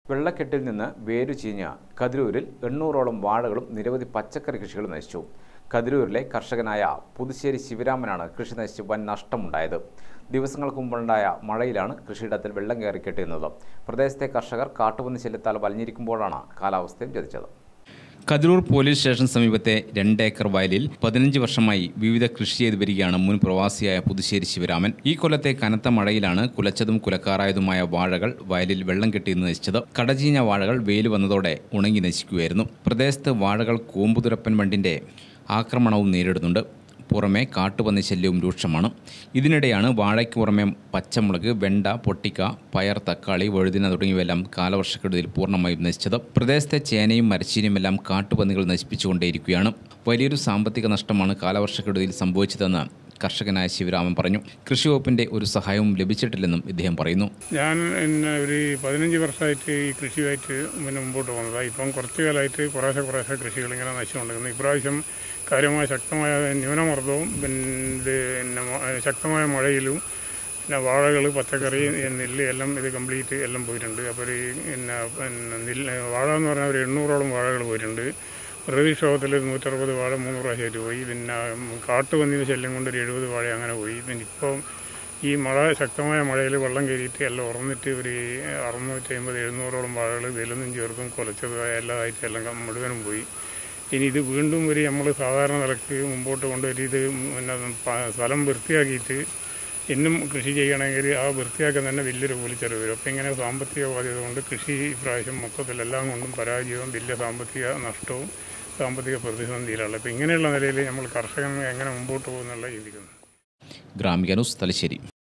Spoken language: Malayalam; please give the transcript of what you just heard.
വെള്ളക്കെട്ടിൽ നിന്ന് വേരുചീഞ്ഞ കതിരൂരിൽ 800ഓളം വാഴകളും നിരവധി പച്ചക്കറി കൃഷികളും നശിച്ചു. കതിരൂരിലെ കർഷകനായ പുതുശ്ശേരി ശിവരാമനാണ് കൃഷി നശിച്ച് വൻ നഷ്ടമുണ്ടായത്. ദിവസങ്ങൾക്ക് മുമ്പുണ്ടായ മഴയിലാണ് കൃഷിയിടത്തിൽ വെള്ളം കയറി കെട്ടിയിരുന്നത്. പ്രദേശത്തെ കർഷകർ കാട്ടുപന്നി ശല്യത്താൽ വലഞ്ഞിരിക്കുമ്പോഴാണ് കാലാവസ്ഥയും ചതിച്ചത്. കതിരൂർ പോലീസ് സ്റ്റേഷൻ സമീപത്തെ 2 ഏക്കർ വയലിൽ 15 വർഷമായി വിവിധ കൃഷി ചെയ്തു വരികയാണ് മുൻ പ്രവാസിയായ പുതുശ്ശേരി ശിവരാമൻ. ഈ കൊല്ലത്തെ കനത്ത മഴയിലാണ് കുലച്ചതും കുലക്കാറായതുമായ വാഴകൾ വയലിൽ വെള്ളം കെട്ടിന്ന് നശിച്ചത്. കടചീഞ്ഞ വാഴകൾ വെയിൽ വന്നതോടെ ഉണങ്ങി നശിക്കുകയായിരുന്നു. പ്രദേശത്ത് വാഴകൾ കൂമ്പുതുരപ്പൻ വണ്ടിന്റെ ആക്രമണവും നേരിടുന്നുണ്ട്. പുറമെ കാട്ടുപന്നി ശല്യവും രൂക്ഷമാണ്. ഇതിനിടെയാണ് വാഴയ്ക്ക് പുറമെ പച്ചമുളക്, വെണ്ട, പൊട്ടിക്ക, പയർ, തക്കാളി, വഴുതിന തുടങ്ങിയവയെല്ലാം കാലവർഷക്കെടുതിയിൽ പൂർണ്ണമായും നശിച്ചത്. പ്രദേശത്തെ ചേനയും മരച്ചീനിയുമെല്ലാം കാട്ടുപന്നികൾ നശിപ്പിച്ചുകൊണ്ടേയിരിക്കുകയാണ്. വലിയൊരു സാമ്പത്തിക നഷ്ടമാണ് കാലവർഷക്കെടുതിയിൽ സംഭവിച്ചതെന്ന് കർഷകനായ ശിവരാമൻ പറഞ്ഞു. കൃഷി വകുപ്പിന്റെ ഒരു സഹായവും ലഭിച്ചിട്ടില്ലെന്നും ഇദ്ദേഹം പറയുന്നു. ഞാൻ ഒരു 15 വർഷമായിട്ട് ഈ കൃഷിയായിട്ട് മുമ്പോട്ട് പോകുന്നത്. ഇപ്പം കുറച്ചു കാലമായിട്ട് കുറേശ്ശെ കൃഷികൾ ഇങ്ങനെ നശിച്ചുകൊണ്ടിരിക്കുന്നു. ഇപ്രാവശ്യം കാര്യമായ ശക്തമായ ന്യൂനമർദ്ദവും പിന്നെ ശക്തമായ മഴയിലും പിന്നെ വാഴകൾ, പച്ചക്കറി, നെല്ല് എല്ലാം ഇത് കംപ്ലീറ്റ് എല്ലാം പോയിട്ടുണ്ട്. അപ്പോൾ പിന്നെ വാഴ എന്ന് പറഞ്ഞാൽ ഒരു 800ഓളം വാഴകൾ പോയിട്ടുണ്ട്. പ്രകൃതിക്ഷോഭത്തിൽ 160 വാഴ 3 പ്രാവശ്യമായിട്ട് പോയി. പിന്നെ കാട്ടുപന്നിയുടെ ശല്യം കൊണ്ട് ഒരു 70 വാഴ അങ്ങനെ പോയി. പിന്നെ ഇപ്പോൾ ഈ ശക്തമായ മഴയിൽ വെള്ളം കയറിയിട്ട് എല്ലാം ഉറന്നിട്ട് ഒരു 650-700ഓളം വാഴകൾ വെയിലൊന്നും ചേർത്തും കുലച്ചതായ എല്ലാതായിട്ട് എല്ലാം മുഴുവനും പോയി. ഇനി ഇത് വീണ്ടും ഒരു നമ്മൾ സാധാരണ നിലക്ക് മുമ്പോട്ട് കൊണ്ടുവരും. ഇത് പിന്നെ സ്ഥലം വൃത്തിയാക്കിയിട്ട് എന്നും കൃഷി ചെയ്യണമെങ്കിൽ ആ വൃത്തിയാക്കാൻ തന്നെ വലിയൊരു കൂലിച്ചെലവ് വരും. അപ്പോൾ ഇങ്ങനെ സാമ്പത്തിക ബാധ്യത കൊണ്ട് കൃഷി ഇപ്രാവശ്യം മൊത്തത്തിലെല്ലാം കൊണ്ടും പരാജയവും വലിയ സാമ്പത്തിക നഷ്ടവും സാമ്പത്തിക പ്രതിസന്ധിയിലാണ്. അപ്പോൾ ഇങ്ങനെയുള്ള നിലയിൽ നമ്മൾ കർഷകൻ എങ്ങനെ മുമ്പോട്ട് പോകുന്നുള്ള ചിന്തിക്കുന്നു. ഗ്രാമിക ന്യൂസ്, തലശ്ശേരി.